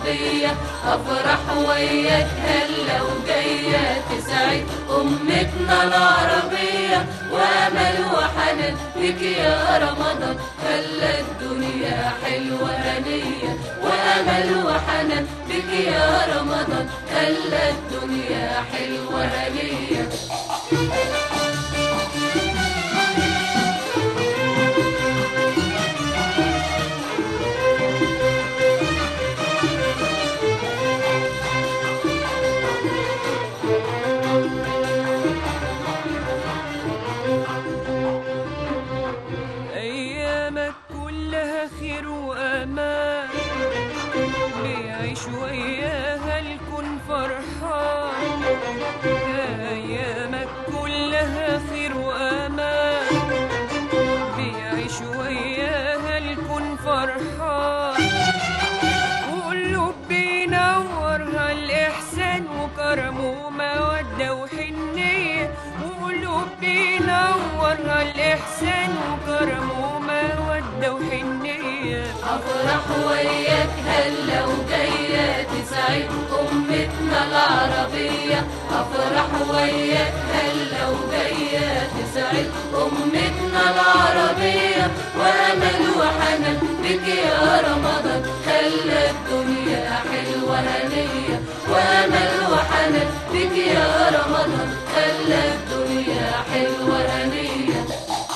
العربية، أفرح وياك هلا وجاية تسعد أمتنا العربية، وأمل وحنان بك يا رمضان خلى الدنيا حلوة هنية، وأمل وحنان بك يا رمضان خلى الدنيا حلوة هنية. أيامك كلها خير وأمان، بيعيش وياها الكون فرحان. أيامك كلها خير وأمان، بيعيش وياها الكون فرحان. وقلوب بينورها الإحسان وكرم ومودة وحنية، وقلوب بينورها الإحسان وكرم ومودة وحنية. أفرح وياك هلا وجاية تسعد أمتنا العربية، أفرح وياك هلا وجاية تسعد أمتنا العربية، وأمل وحنان بك يا رمضان خلى الدنيا حلوة هنية، وأمل وحنان بك يا رمضان خلى الدنيا حلوة هنية.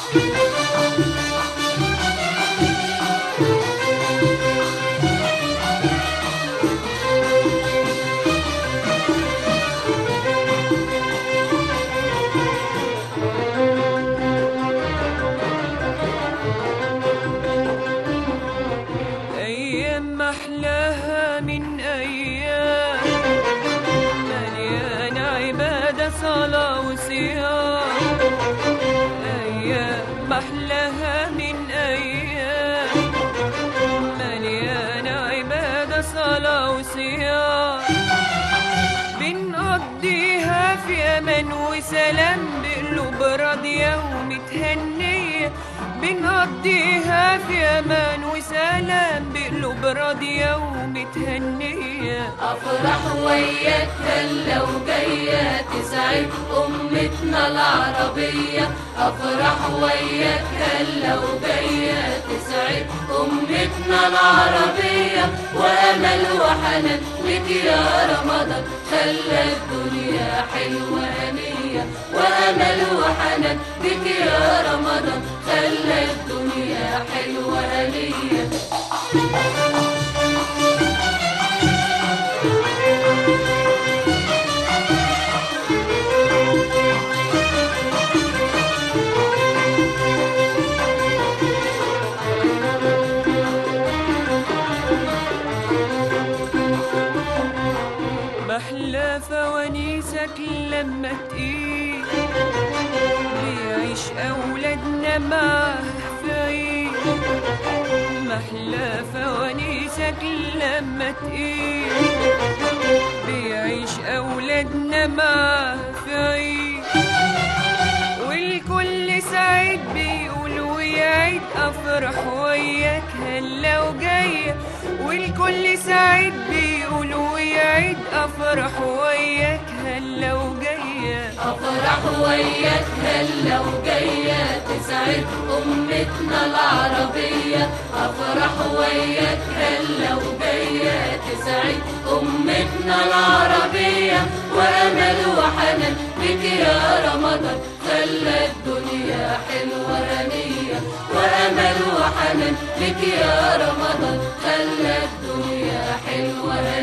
أيام محلاها من أيام، مليانة عبادة صلاة وصيام. أيام محلاها من أيام، مليانة عبادة صلاة وصيام. بنقضيها في أمان وسلام بقلوب راضية ومتهنية، بنقضيها في أمان وسلام بقلوب راضية ومتهنية. أفرح وياك هلا وجاية تسعد أمتنا العربية، أفرح وياك هلا وجاية تسعد أمتنا العربية، وأمل وحنان لك يا رمضان خلى الدنيا حلوة هنية، وأمل وحنان بك يا رمضان خلى الدنيا حلوة هنية. محلى فوانيسك لما تقيل، بيعيش أولادنا معاه في عيد. محلى فوانيسك لما تقيل، بيعيش أولادنا معاه في عيد. والكل سعيد بيقول ويعيد أفرح وياك هلا وجاية، والكل سعيد بيقول ويعيد أفرح وياك هلا وجاية. أفرح وياك هلا وجاية تسعد أمتنا العربية، أفرح وياك هلا وجاية تسعد أمتنا العربية، وأمل وحنان بك يا رمضان خلى الدنيا حلوة هنية، وأمل وحنان بك يا رمضان خلى الدنيا حلوة هنية.